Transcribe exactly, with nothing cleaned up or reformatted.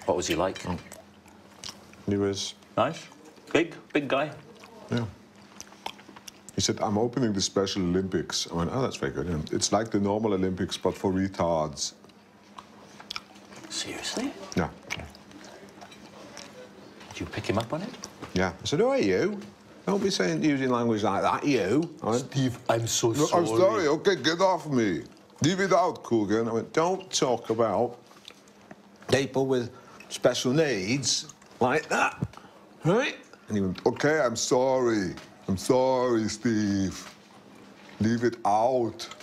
What was he like? Oh. He was... Nice? Big? Big guy? Yeah. He said, I'm opening the Special Olympics. I went, oh, that's very good. Yeah. It's like the normal Olympics, but for retards. Seriously? Yeah. Did you pick him up on it? Yeah. I said, who are you? Don't be saying, using language like that, you. I went, Steve, I'm so no, sorry. I'm sorry, okay, get off me. Leave it out, Coogan. I went, don't talk about people with special needs like that, right? And he went, okay, I'm sorry. I'm sorry, Steve. Leave it out.